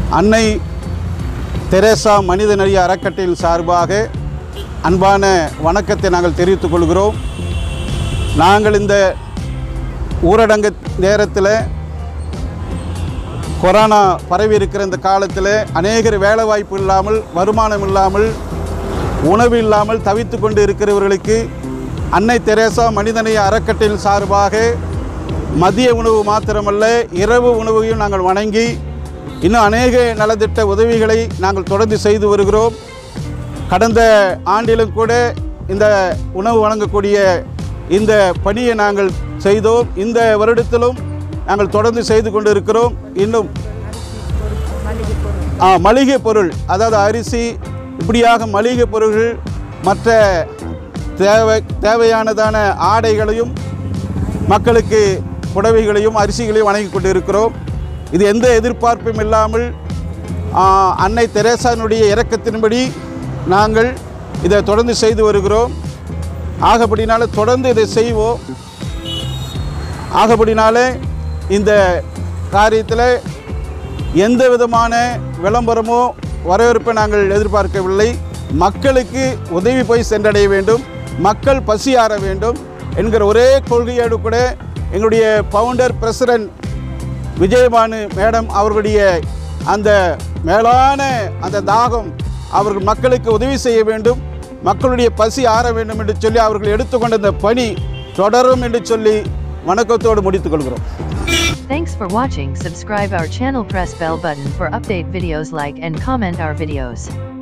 அன்னை தெரேசா மனிதநேய அறக்கட்டளையின் சார்பாக அன்பான வணக்கத்தை நாங்கள் தெரிவித்துக் கொள்கிறோம். நாங்கள் இந்த ஊரடங்கு நேரத்தில் கொரோனா பரவி இருக்கிற இந்த காலத்தில் அநேகர் வேலை வாய்ப்பு இல்லாமல், வருமானம் இல்லாமல், உணவு இல்லாமல் தவித்து கொண்டு இருக்கிறவர்களுக்கு அன்னை தெரேசா மனிதநேய அறக்கட்டளையின் சார்பாக மதிய உணவு மாத்திரமல்ல, இரவு உணவையும் நாங்கள் வணங்கி இன்னும் அநேக நலத்திட்ட உதவிகளை நாங்கள் தொடர்ந்து செய்து வருகிறோம். கடந்த ஆண்டிலும் கூட இந்த உணவு வழங்கக்கூடிய இந்த பணியை நாங்கள் செய்தோம். இந்த வருடத்திலும் நாங்கள் தொடர்ந்து செய்து கொண்டு இருக்கிறோம். இன்னும் மளிகை பொருள், அதாவது அரிசி, இப்படியாக மளிகை பொருள்கள், மற்ற தேவையானதான ஆடைகளையும் மக்களுக்கு புடவைகளையும் அரிசிகளையும் வழங்கி கொண்டு இருக்கிறோம். இது எந்த எதிர்பார்ப்பும் இல்லாமல் அன்னை தெரேசானுடைய இரக்கத்தின்படி நாங்கள் இதை தொடர்ந்து செய்து வருகிறோம். ஆகப்படினால தொடர்ந்து இதை செய்வோம். ஆகப்படினால இந்த காரியத்தில் எந்த விதமான விளம்பரமோ வரவேற்பை நாங்கள் எதிர்பார்க்கவில்லை. மக்களுக்கு உதவி போய் சென்றடைய வேண்டும், மக்கள் பசியாற வேண்டும் என்கிற ஒரே கொள்கையோடு கூட எங்களுடைய ஃபவுண்டர் பிரசிடென்ட் விஜயபானு மேடம் அவர்களுடைய அந்த மேலான அந்த தாகம், அவர்கள் மக்களுக்கு உதவி செய்ய வேண்டும், மக்களுடைய பசி ஆற வேண்டும் என்று சொல்லி அவர்கள் எடுத்துக்கொண்ட இந்த பணி தொடரும் என்று சொல்லி வணக்கத்தோடு முடித்துக் கொள்கிறோம். Thanks for watching. Subscribe our channel, press bell button for update videos, like and comment our videos.